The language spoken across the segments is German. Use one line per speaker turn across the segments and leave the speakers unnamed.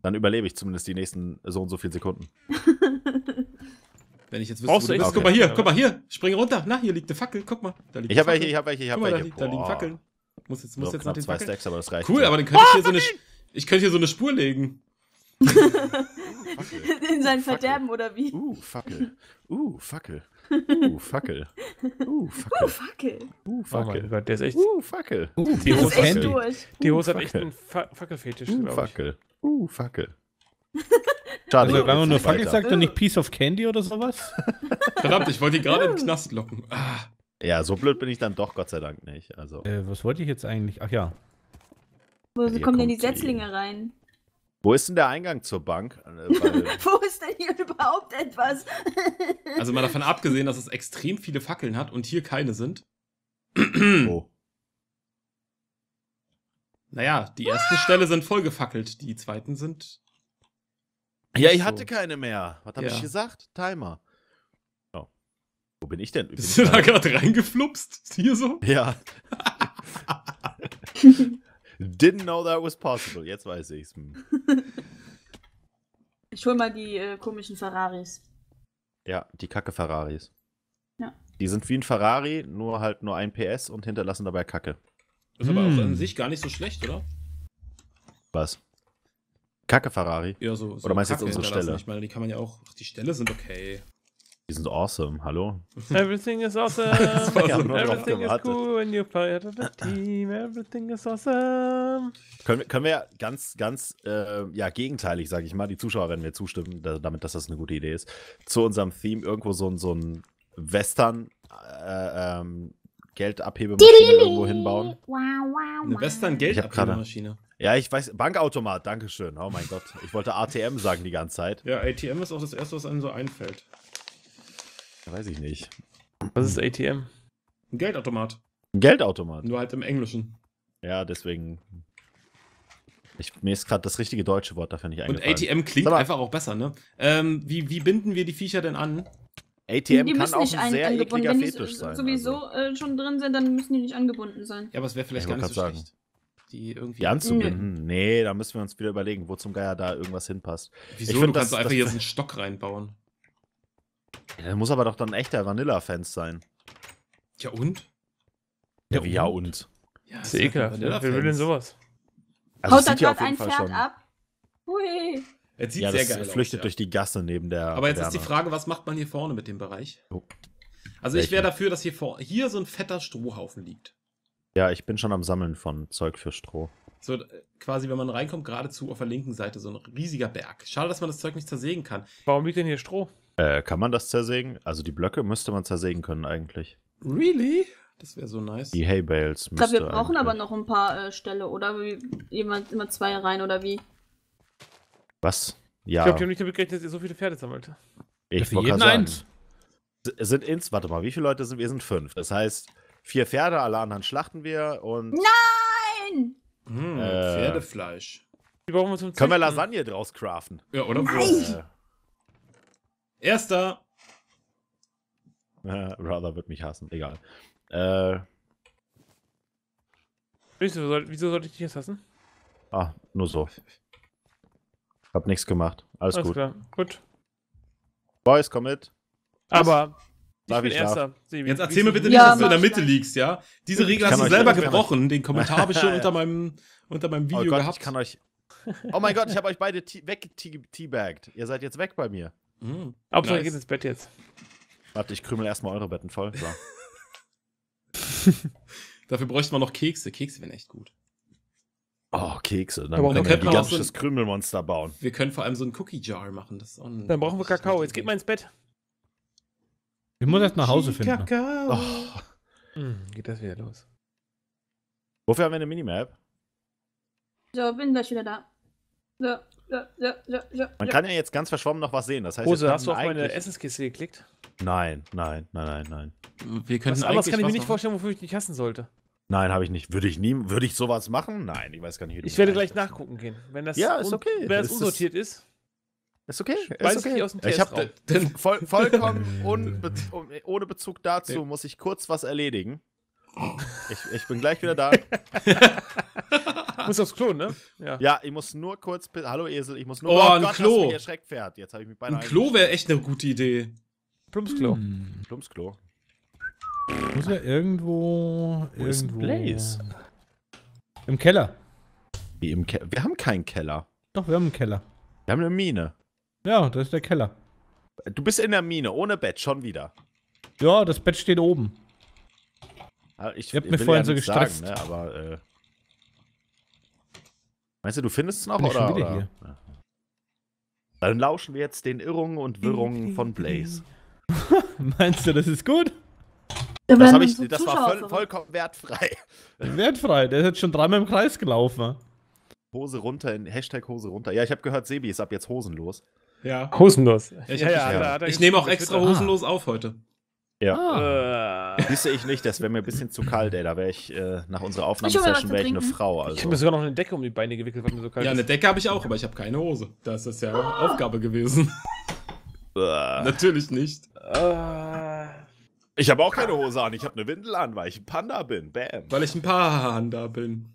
Dann überlebe ich zumindest die nächsten so und so viele Sekunden.
Wenn ich jetzt wüsste, wo du bist. Guck mal hier, spring runter. Na, hier liegt eine Fackel, guck mal. Da liegt
Ich hab welche, ich hab welche.
Da liegen Fackeln. Muss jetzt nach den
2
Fackeln.
Stacks, aber das reicht.
Cool, aber dann könnte ich könnte hier so eine Spur legen.
In sein Verderben, oder wie?
Fackel. Fackel. Fackel.
Fackel.
Oh mein Gott, der ist echt.
Fackel.
Die
Das ist
Hose
echt durch.
Die Hose hat echt einen Fackelfetisch, glaube ich.
Fackel. Fackel. Schade.
Also, wenn man nur Fackel
weiter.
sagt und nicht Piece of Candy oder sowas?
Verdammt, ich wollte die gerade in den Knast locken. Ah.
Ja, so blöd bin ich dann doch Gott sei Dank nicht. Also.
Was wollte ich jetzt eigentlich? Ach ja.
Wo
Hier
kommen denn die
kommt die-
Setzlinge rein?
Wo ist denn der Eingang zur Bank?
Wo ist denn hier überhaupt etwas?
Also mal davon abgesehen, dass es extrem viele Fackeln hat und hier keine sind.
Wo?
Naja, die ersten Ställe sind vollgefackelt, die zweiten sind...
Ja, ich
So.
hatte keine mehr. Was habe
Ja.
ich gesagt? Timer. Oh. Wo bin ich denn?
Bist du da gerade reingeflupst? Hier so?
Ja. Didn't know that was possible. Jetzt weiß ich's.
Ich hol mal die komischen Ferraris.
Ja, die Kacke Ferraris.
Ja.
Die sind wie ein Ferrari, nur halt nur 1 PS und hinterlassen dabei Kacke.
Ist aber auch an sich gar nicht so schlecht, oder?
Was? Kacke Ferrari?
Ja, so
Oder meinst du jetzt
Kacke
unsere
hinterlassen.
Stelle?
Ich meine, die kann man ja auch... Ach, die Ställe sind okay.
Die sind awesome, hallo?
Everything is awesome.
Wir haben nur drauf
Everything is
gewartet.
cool when you're part of the team. Everything is awesome.
Können wir ja ganz ja, gegenteilig, sage ich mal, die Zuschauer werden mir zustimmen, damit, dass das eine gute Idee ist, zu unserem Theme irgendwo so ein Western Geldabhebemaschine irgendwo hinbauen.
Eine Western-Geldabhebemaschine.
Ja, ich weiß, Bankautomat, dankeschön. Oh mein Gott, ich wollte ATM sagen die ganze Zeit.
Ja, ATM ist auch das erste, was einem so einfällt.
Weiß ich nicht.
Was ist ATM?
Ein Geldautomat.
Ein Geldautomat.
Nur halt im Englischen.
Ja, deswegen. Mir ist gerade das richtige deutsche Wort dafür nicht
Und
eingefallen.
ATM klingt
Sag mal.
einfach auch besser, ne? Wie binden wir die Viecher denn an?
ATM
Die
kann
müssen
auch
nicht
ein sehr
angebunden.
ekliger
Wenn die
Fetisch sein.
sowieso schon drin sind, dann müssen die nicht angebunden sein.
Ja, aber es wäre vielleicht
Ich
gar
wollte
nicht so
grad
schlecht. Die irgendwie
Die anzubinden? Nee, da müssen wir uns wieder überlegen, wo zum Geier da irgendwas hinpasst.
Wieso?
Ich find,
Du kannst
das-
einfach
das-
hier so einen Stock reinbauen.
Ja, muss aber doch dann ein echter Vanilla-Fans sein.
Ja und?
Ja, wie ja und?
Ja,
Das ist ekelhaft. Wer will denn sowas?
Also
Haut
es
da
sieht ja
gerade
auf jeden
ein
Fall
Pferd
schon.
ab? Hui.
Es sieht
Ja,
sehr
das
geil
flüchtet
aus.
durch die Gasse neben der.
Aber jetzt ist die
Taverne.
Frage, was macht man hier vorne mit dem Bereich?
Oh.
Also ich wäre
Welchen?
dafür, dass hier so ein fetter Strohhaufen liegt.
Ja, ich bin schon am Sammeln von Zeug für Stroh.
So quasi, wenn man reinkommt, geradezu auf der linken Seite so ein riesiger Berg. Schade, dass man das Zeug nicht zersägen kann.
Warum liegt denn hier Stroh?
Kann man das zersägen? Also die Blöcke müsste man zersägen können eigentlich.
Really? Das wäre so nice.
Die Hay Bales
Ich glaube, wir
müsste
brauchen aber
eigentlich-
noch ein paar Ställe, oder? Wie, immer 2 rein, oder wie?
Was?
Ich
Ja,
glaube, die haben nicht damit gerechnet, dass ihr so viele Pferde sammelt.
ich
Für
wollte
jeden
gerade sagen.
eins.
Warte mal, wie viele Leute sind wir? Wir sind 5. Das heißt, 4 Pferde, alle anderen schlachten wir und
Nein!
Pferdefleisch.
Die brauchen wir zum
können wir
Züchten.
Lasagne draus craften.
Ja, oder? Erster.
Rather wird mich hassen, egal.
Wieso sollte ich dich jetzt hassen?
Nur so. Hab nichts gemacht. Alles gut.
klar. Gut.
Boys, komm mit.
Aber ich
Darf
bin
ich
Erster. Sebi,
Jetzt
wie
erzähl mir
ist-
bitte nicht,
Ja,
dass du in der
mach
Mitte
ich.
liegst, ja? Diese Regel
Ich
hast
kann
du
euch-
selber
ich kann
gebrochen. Den Kommentar habe ich schon unter meinem
Oh
Video
Gott,
gehabt.
ich kann euch. Oh mein Gott, ich habe euch beide weggeteabagged. Ihr seid jetzt weg bei mir.
Hauptsache,
Nice.
geht ins Bett jetzt.
Warte, ich krümel erstmal eure Betten voll. So.
Dafür bräuchte man noch Kekse. Kekse wären echt gut.
Oh, Kekse. Dann
Aber
können wir
dann
ein
könnte man auch
gigantisches
so
Krümelmonster bauen.
Wir können vor allem so ein Cookie-Jar machen. Das ist auch
Dann brauchen wir Kakao. Jetzt geht mal ins Bett.
Ich muss erst nach Hause finden.
Kakao.
Oh.
Geht das wieder los.
Wofür haben wir eine Minimap?
So, bin gleich wieder da. So.
Man kann ja jetzt ganz verschwommen noch was sehen. Das heißt,
Hose,
jetzt
hast du auf
könnten
meine
eigentlich-
Essenskiste geklickt?
Nein.
Wir könnten
Was anderes kann ich mir
was
nicht
noch-
vorstellen, wofür ich dich hassen sollte.
Nein, habe ich nicht. Würde ich sowas machen? Nein, ich weiß gar nicht, wie du
Ich werde
mich
gleich
einschätzt.
nachgucken gehen. Wenn das
Ja, ist okay.
Wenn das
Ist das-
unsortiert ist,
Ist okay.
weiß
Ist
ich
okay.
aus dem
Ich habe
Testraum.
vollkommen ohne Bezug dazu muss ich kurz was erledigen. Ich bin gleich wieder da.
Muss aufs Klo, ne? Ja.
Ja, ich muss nur kurz. Hallo Esel, ich muss nur.
Oh, ein
Gott,
Klo.
hast du mich erschreckt, Pferd. Jetzt habe ich mich beinahe.
Ein Klo wäre echt eine gute Idee.
Plumpsklo.
Plumpsklo.
Muss ja irgendwo.
Wo ist
irgendwo.
Blaze?
Im Keller.
Wie im Keller? Wir haben keinen Keller.
Doch, wir haben einen Keller.
Wir haben eine Mine.
Ja, das ist der Keller.
Du bist in der Mine, ohne Bett, schon wieder.
Ja, das Bett steht oben.
Ich
Ihr habt mich
will
vorhin so
nichts
gestresst.
Sagen, ne? Aber, meinst du, du findest es noch,
Bin ich
oder?
schon wieder
oder?
hier.
Ja. Dann lauschen wir jetzt den Irrungen und Wirrungen von Blaze.
Meinst du, das ist gut?
Da
Das,
werden
hab
dann
ich,
so
das
Zuschauer
war
verrückt.
vollkommen wertfrei.
Wertfrei. Der ist jetzt schon dreimal im Kreis gelaufen.
Hose runter, Hashtag Hose runter. Ja, ich habe gehört, Sebi ist ab jetzt hosenlos.
Ja.
Hosenlos.
Ich nehme auch extra hosenlos auf heute.
Ja. Wüsste ich nicht, das wäre mir ein bisschen zu kalt, ey. Da wäre ich, nach unserer
Ich hol mir was
Aufnahmesession
zu
wäre ich eine
trinken.
Frau.
Ich habe
Also.
mir sogar noch eine Decke um die Beine gewickelt, weil mir so kalt
Ja, eine
ist.
Decke habe ich auch, aber ich habe keine Hose. Das ist ja Aufgabe gewesen.
Uah.
Natürlich nicht.
Ich habe auch keine Hose an, ich habe eine Windel an, weil ich ein Panda bin. Bam.
Weil ich ein Panda bin.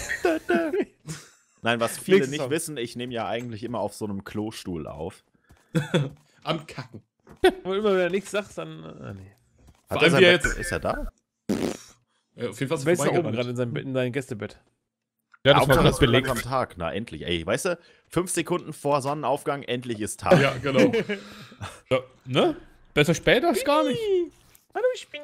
Nein, was viele
Nächstes
nicht
Song.
wissen, ich nehme ja eigentlich immer auf so einem Klostuhl auf.
Am Kacken.
Aber immer wenn er nichts sagt, dann. Nee.
Vor
Hat er
allem
sein
wie
Bett-
jetzt.
Ist er da?
Auf jeden Fall
Wer ist da oben
vorbeigerannt.
gerade in seinem Gästebett?
Ja, das war
Hauptsache,
gerade
es wird
belegt.
langsam Tag. Na, endlich. Ey, weißt du, 5 Sekunden vor Sonnenaufgang, endlich ist Tag.
Ja, genau.
Ja, ne? Besser später als gar nicht.
Hallo, Spinni.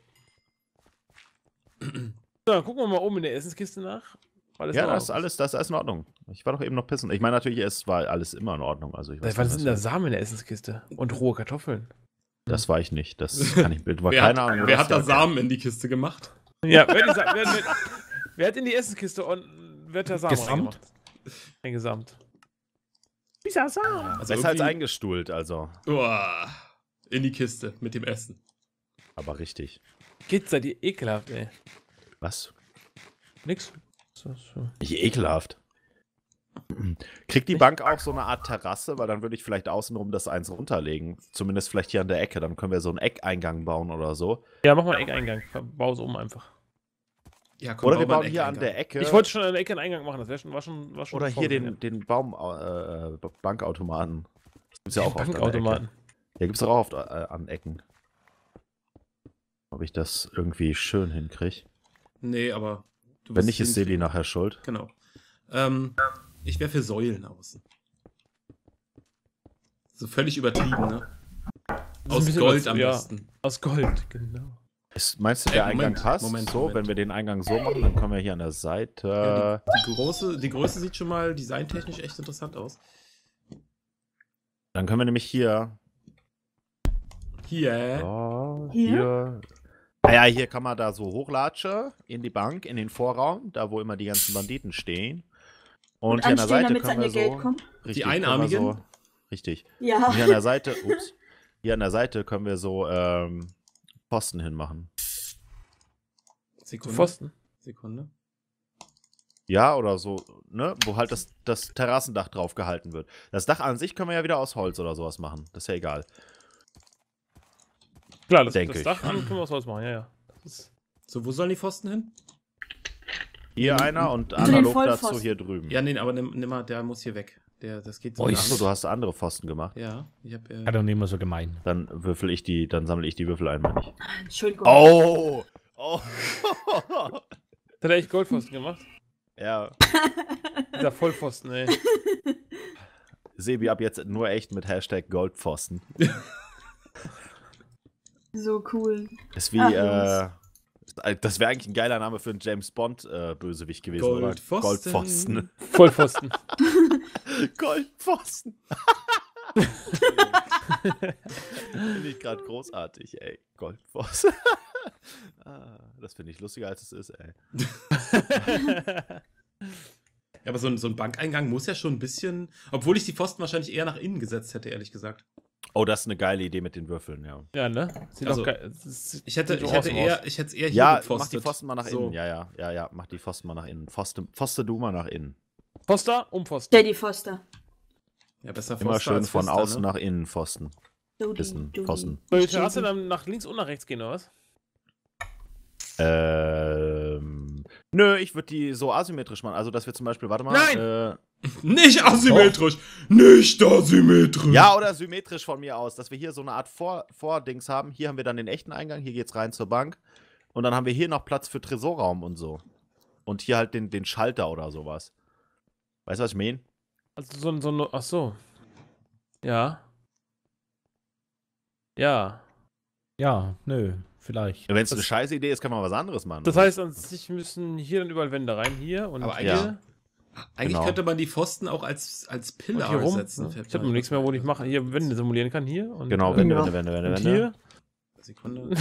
So, dann gucken wir mal oben in der Essenskiste nach. Alles
Ja,
noch
das
auf.
ist alles in Ordnung. Ich war doch eben noch pissen. Ich meine natürlich, es war alles immer in Ordnung. Also ich weiß
Was
nicht,
sind denn da Samen in der Essenskiste? Und rohe Kartoffeln.
das war ich nicht. Das kann ich bilden. War
Wer
keine
hat,
Ahnung.
wer
was
hat da
der-
Samen in die Kiste gemacht?
Ja, wer hat in die Essenskiste und wer hat da Samen
Gesamt?
reingemacht? Eingesamt. Dieser Samen.
Also
Besser als
irgendwie-
eingestuhlt, also.
Uah, in die Kiste mit dem Essen.
Aber richtig.
Geht's seid ihr ekelhaft, ey.
Was?
Nix. So.
Nicht ekelhaft. Kriegt die Bank auch so eine Art Terrasse, weil dann würde ich vielleicht außenrum das eins runterlegen. Zumindest vielleicht hier an der Ecke. Dann können wir so einen Eckeingang bauen oder so.
Ja, mach mal einen Eckeingang. Bau es um einfach.
Ja, komm,
Oder wir
bau mal
bauen
einen
hier an
Eckeingang.
der Ecke.
Ich wollte schon an der Ecke einen Eingang machen, das war schon
oder hier
vorgesehen.
den Bankautomaten. Das gibt's ja auch oft an der Ecke.
Bankautomaten.
Ja, gibt's auch oft an Ecken. Ob ich das irgendwie schön hinkriege.
Nee, aber. Du
Wenn
wirst
nicht, ist Sebi
hinkriegen.
nachher schuld.
Genau. Ich wäre für Säulen außen. So völlig übertrieben, ne?
ein
Aus
bisschen
Gold
was-
am
ja.
besten.
Aus Gold, genau.
Meinst du, der
Moment,
Eingang passt?
Moment,
so,
Moment.
wenn wir den Eingang so machen, dann können wir hier an der Seite.
Ja, die Größe sieht schon mal designtechnisch echt interessant aus.
Dann können wir nämlich hier.
Hier.
Oh,
Hier?
hier. Naja, hier kann man da so hochlatschen in die Bank, in den Vorraum, da wo immer die ganzen Banditen stehen. Und hier an der
anstehen,
Seite
damit sie
können
an
wir
ihr Geld
so.
kommen.
Richtig,
Die Einarmigen?
können wir so, richtig.
Ja.
Und hier an der Seite, hier an der Seite können wir so Posten hinmachen.
Sekunde.
Pfosten.
Sekunde.
Ja, oder so, ne? Wo halt das Terrassendach drauf gehalten wird. Das Dach an sich können wir ja wieder aus Holz oder sowas machen. Das ist ja egal.
Klar, das
Denke
Dach
ich.
an können wir was Holz machen, ja. Das ist
So, wo sollen die Pfosten hin?
Hier einer und
den
analog
Vollpfosten.
dazu hier drüben.
Ja, nee, aber nimm mal, der muss hier weg. Das geht so.
Oh,
gar
Achso,
nicht.
du hast andere Pfosten gemacht.
Ja, ich hab.
Ja, dann nehmen wir so gemein.
Dann dann sammle ich die Würfel ein, meine ich.
Entschuldigung.
Oh! Oh!
Hat er echt Goldpfosten gemacht?
Ja.
Dieser Vollpfosten, ey.
Sebi ab jetzt nur echt mit Hashtag Goldpfosten.
So cool.
Ist wie,
Ach,
das wäre eigentlich ein geiler Name für einen James Bond Bösewicht gewesen, oder?
Goldpfosten.
Vollpfosten.
Goldpfosten. Finde ich gerade großartig, ey. Goldpfosten. Das finde ich lustiger, als es ist, ey.
Ja, aber so ein Bankeingang muss ja schon ein bisschen. Obwohl ich die Pfosten wahrscheinlich eher nach innen gesetzt hätte, ehrlich gesagt.
Oh, das ist eine geile Idee mit den Würfeln, ja.
Ja, ne? Sieht
Also,
doch geil. Das sieht-
Ich hätte
sieht so awesome
es eher hier
Ja,
gepfostet.
mach die Pfosten mal nach
So.
innen. Ja, mach die Pfosten mal nach innen. Pfoste du mal nach innen.
aus. Foster, Pfosten.
Daddy Foster.
Ja, besser
Immer
Pfoster
schön
als
von
Pfoster,
außen
ne?
nach innen Pfosten.
Dodi,
Wissen,
Dodi.
Pfosten.
Soll die Terrasse dann nach links und nach rechts gehen, oder was?
Nö, ich würde die so asymmetrisch machen. Also, dass wir zum Beispiel, warte mal.
Nein!
Nicht asymmetrisch! Nicht asymmetrisch!
Ja, oder symmetrisch von mir aus, dass wir hier so eine Art Vordings haben. Hier haben wir dann den echten Eingang, hier geht's rein zur Bank. Und dann haben wir hier noch Platz für Tresorraum und so. Und hier halt den Schalter oder sowas. Weißt du, was ich meine?
Also ach so. Ja. Ja.
Ja, nö, vielleicht.
Wenn es eine scheiß Idee ist, kann man was anderes machen.
Das heißt, an sich müssen hier dann überall Wände rein, hier und
Aber
hier.
Ja.
Eigentlich
Genau.
könnte man die Pfosten auch als
Und
Pillar
hier rum.
setzen.
Ich habe nichts mehr, wo ich mache. Hier Wände simulieren kann, hier. Und,
Genau,
Wände,
Wände.
Und hier.
Sekunde.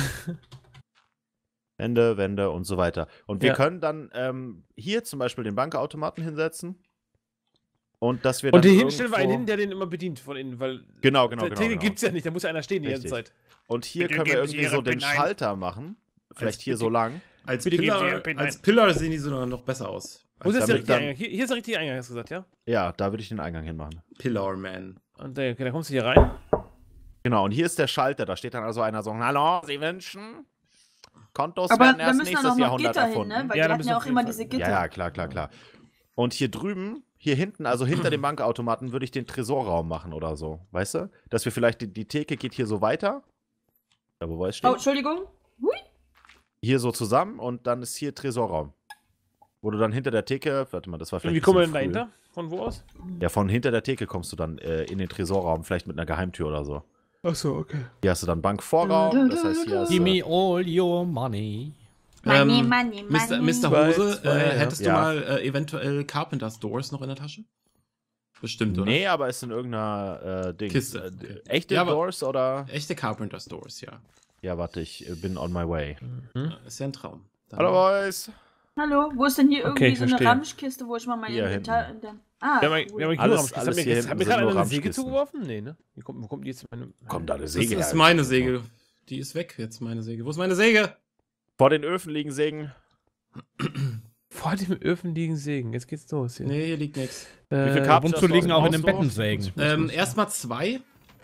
Wände und so weiter. Und wir
Ja.
können dann hier zum Beispiel den Bankautomaten hinsetzen. Und dass wir
Und
dann
hier hinstellen wir einen
irgendwo-
hin, der den immer bedient von innen, weil
Genau.
Theke gibt's ja nicht, da muss ja einer stehen die ganze
Richtig.
Zeit.
Und hier
Bitte
können wir
geben Sie
irgendwie so
Ihre
den
PIN ein.
Schalter machen. Vielleicht hier so lang.
Als
Bitte geben Sie
Pillar,
Ihren PIN
als
ein.
Pillar sehen die sogar noch besser aus.
Wo ist jetzt der
damit
richtige
dann-
Eingang? Hier ist der richtige Eingang, hast du gesagt, ja?
Ja, da würde ich den Eingang hinmachen.
Pillar Man.
Und okay, da kommst du hier rein.
Genau, und hier ist der Schalter. Da steht dann also einer so, hallo, Sie wünschen? Kontos
Aber
werden
da
erst
müssen dann
nächstes
auch noch
Jahrhundert
Gitter hin,
erfunden.
ne? Weil
Ja,
die
da
hatten
müssen
ja
auf
auch
jeden
immer
Fall-
diese Gitter.
Ja, klar. Und hier drüben, hier hinten, also hinter dem Bankautomaten, würde ich den Tresorraum machen oder so. Weißt du? Dass wir vielleicht, die Theke geht hier so weiter. Da, wo wir es
Oh,
stehen.
Entschuldigung. Hui.
Hier so zusammen und dann ist hier Tresorraum. Wo du dann hinter der Theke, warte mal, das war
Und
vielleicht
wie
ein
kommen wir denn
bisschen
dahinter? Von wo aus?
früh. Ja, von hinter der Theke kommst du dann in den Tresorraum, vielleicht mit einer Geheimtür oder so.
Achso, okay.
Hier hast du dann Bankvorraum, das heißt, hier hast
Give
du...
me all your money.
Money,
Ähm,
money,
Mr.
money.
Hose,
Zwei, ja.
hättest du
Ja.
mal eventuell Carpenter's Doors noch in der Tasche? Bestimmt, oder?
Nee, aber ist in irgendeiner Ding.
Kiste.
Echte
Ja, aber-
Doors oder?
Echte Carpenter's Doors, ja.
Ja, warte, ich bin on my way.
Ist ja ein Traum. Dann-
Hallo, Boys.
Hallo, wo ist denn hier
Okay,
irgendwie
ich
so eine
verstehe.
Ramschkiste, wo ich mal mein
Hier
Inventar... Ah,
Wir haben
cool.
hier
Alles-
Ramschkiste.
alles
Haben
hier
wir
hinten
gerade
sind nur
eine Säge
Ramschkisten.
zugeworfen? Nee, ne? Wo kommt die jetzt meine...
Kommt da eine
Das
Säge
ist
her?
meine Säge. Die ist weg jetzt, meine Säge. Wo ist meine Säge?
Vor den Öfen liegen Sägen.
Vor dem Öfen liegen Sägen. Jetzt geht's los hier.
Nee, hier liegt nichts.
Wie viel
Ab
Karpfen
und zu liegen auch in den
brauchst du?
Betten Sägen.
Erstmal 2.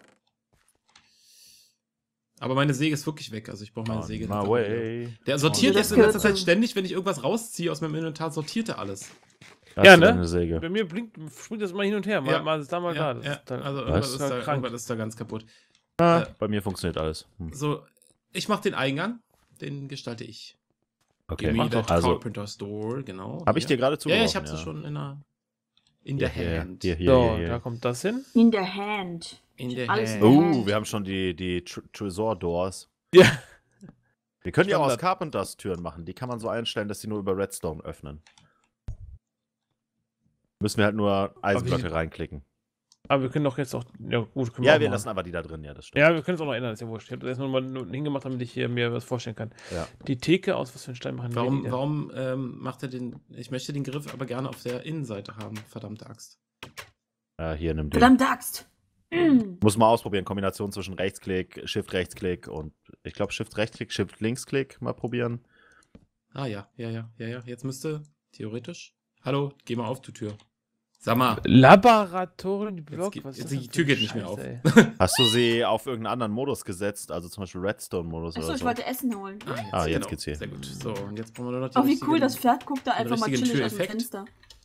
Aber meine Säge ist wirklich weg. Also ich brauche meine Säge.
On my
nicht.
way.
Der sortiert
Oh,
jetzt
das
in letzter
gehört
Zeit
zum-
ständig, wenn ich irgendwas rausziehe aus meinem Inventar, sortiert er alles.
Das
Ja,
ist
ne?
eine Säge.
Bei mir springt das mal hin und her. Mal,
Ja.
mal ist da, mal da. Das
Ja,
ist dann,
also
Was?
irgendwas ist da ganz kaputt.
Bei mir funktioniert alles.
So, ich mache den Eingang, den gestalte ich.
Okay,
Give me
mach
that
doch.
Also-
Carpenter's Door, genau.
Habe ich dir
hier.
gerade
Ja,
zugeworfen?
ich habe sie schon in der Hand.
Hier,
so,
hier.
da kommt das hin.
In der Hand.
In der
Alles
Hand.
in der
Wir haben schon die Tresor-Doors.
Ja.
Wir können die auch aus
Standard.
Carpenters Türen machen. Die kann man so einstellen, dass sie nur über Redstone öffnen. Müssen wir halt nur Eisenblöcke reinklicken.
Aber wir können doch jetzt auch. Ja, gut, können
Ja,
auch
wir
machen.
lassen aber die da drin, ja, das stimmt.
Ja, wir können es auch noch ändern, ist ja wurscht. Ich habe das nur mal hingemacht, damit ich hier mir was vorstellen kann.
Ja.
Die Theke aus was für ein Stein machen wir die denn?
Warum macht er den. Ich möchte den Griff aber gerne auf der Innenseite haben, verdammte Axt.
Hier, nimm den.
Verdammte Axt.
Muss mal ausprobieren. Kombination zwischen Rechtsklick, Shift-Rechtsklick und ich glaube Shift-Rechtsklick, Shift-Linksklick mal probieren.
Ah ja. Jetzt müsste theoretisch. Hallo, geh mal auf die Tür. Sag mal.
Laboratorium, Block,
Jetzt
was
geht-
ist
die
das für
Tür
eine
geht nicht mehr
Scheiße,
auf.
ey?
Hast du sie auf irgendeinen anderen Modus gesetzt? Also zum Beispiel Redstone-Modus
Achso,
oder
ich
so?
wollte Essen holen.
Jetzt geht's hier.
Sehr gut. So, und jetzt brauchen wir nur noch die
Oh, wie
richtigen-
cool, das Pferd guckt da einfach mal
richtigen
chillig aus dem
Türeffekt.
Fenster.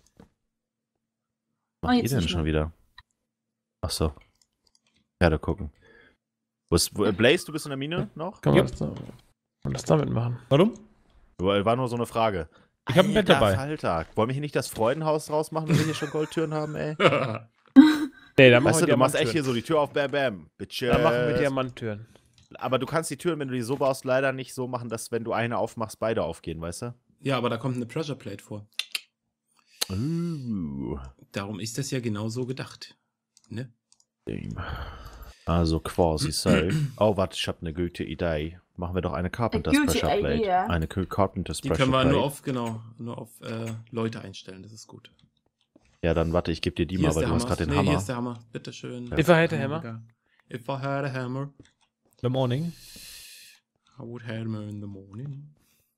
Was macht ihr
jetzt
denn
nicht
schon
mehr.
wieder? Achso. Pferde gucken. Blaze, du bist in der Mine noch?
Kann man das damit machen?
Warum?
War nur so eine Frage.
Ich habe ein Bett dabei.
Alter, wollen wir hier nicht das Freudenhaus draus machen, wenn wir hier schon Goldtüren haben, ey?
Nee, da machen
Weißt
wir
du, du machst echt hier
Diamanttüren.
so die Tür auf, bam, bam. Bitches.
Da machen wir Diamanttüren.
Aber du kannst die Türen, wenn du die so baust, leider nicht so machen, dass wenn du eine aufmachst, beide aufgehen, weißt du?
Ja, aber da kommt eine Pressure Plate vor.
Uh.
Darum ist das ja genau so gedacht. Ne?
Also quasi so. Oh, warte, ich habe eine gute Idee. Machen wir doch eine Carpenter's
gute
Pressure Plate.
Idea.
Eine Carpenter's
Die
Pressure
können wir
Plate.
nur auf Leute einstellen, das ist gut.
Ja, dann warte, ich gebe dir die
Hier
mal,
ist
weil
der
du hast
Hammer.
gerade den
Nee, hier
Hammer.
ist der Hammer. Bitteschön.
Ja.
If I had a hammer.
If I had a hammer,
The morning.
I would hammer in the morning.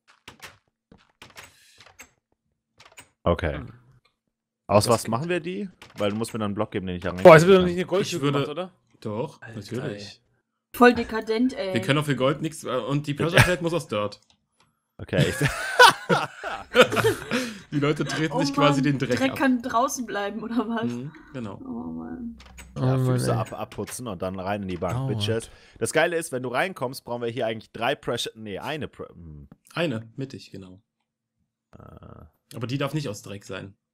Okay. Aus
Das
was
geht.
machen wir die? Weil du musst mir dann einen Block geben, den ich da rein.
Boah, jetzt wird doch nicht eine Goldtür
Ich würde-
gemacht, oder?
Doch,
Alter,
natürlich.
Voll dekadent, ey.
Wir können auch für Gold nichts. Und die Pressure Plate muss aus Dirt.
Okay.
Die Leute treten sich quasi den Dreck
Dreck
ab.
kann draußen bleiben, oder was?
Genau.
Oh Mann.
Ja, Füße
ey.
abputzen und dann rein in die Bank,
Aua.
Bitches. Das Geile ist, wenn du reinkommst, brauchen wir hier eigentlich 3 Pressure. Nee, eine
Eine, mittig, genau. Aber die darf nicht aus Dreck sein.